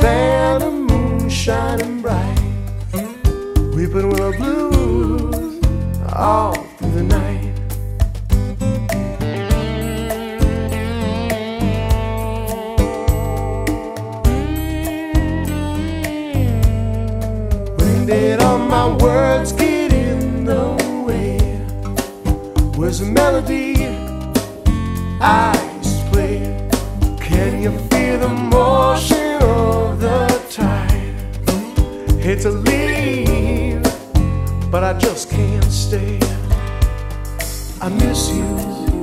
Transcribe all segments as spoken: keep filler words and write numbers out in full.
Savannah moon shining bright, weeping willow blues all through the night. When did all my words get in the way? Where's the melody I used to play? Can you feel the motion of the tide? Hate to leave, but I just can't stay. I miss you,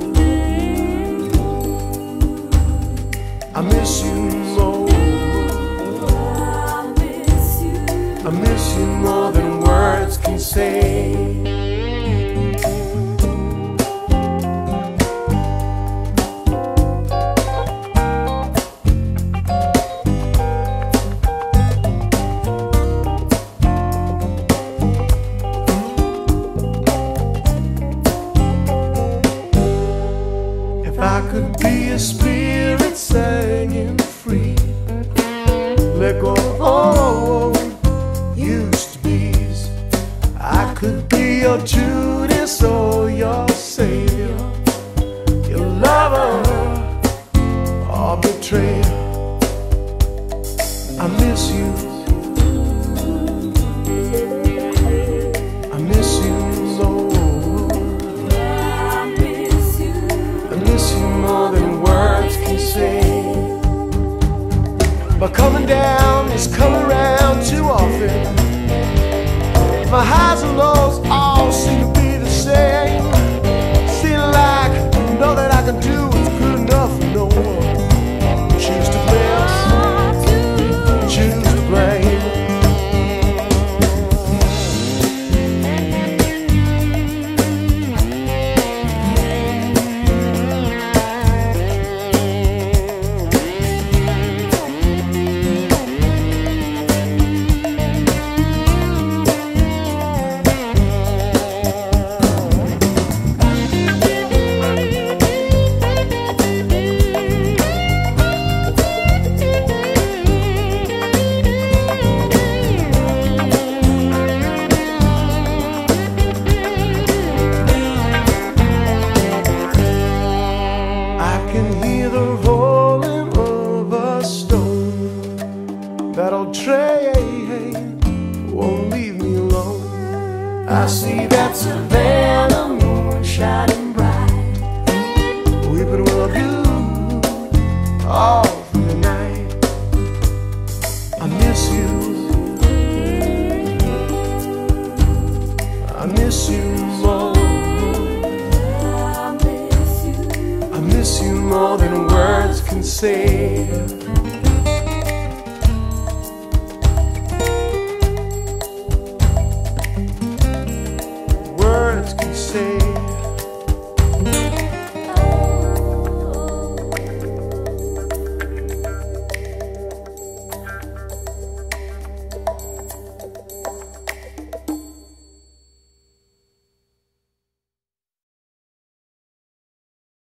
I miss you more. I miss you more than words can say. If I could be a spirit singing free, let go of all used to be's. I could be your Judas or your savior, your lover or betrayer. I miss you, I miss you more. I miss you more than words can say. But coming down is coming around too often. My highs and lows all seem to be the same. Seem like I know that I can do what's good enough for no one. Choose to bless, choose to blame. That old train won't leave me alone. I see that Savannah moon shining bright, weeping willow blue all through the night. I miss you, I miss you more. I miss you more than words can say.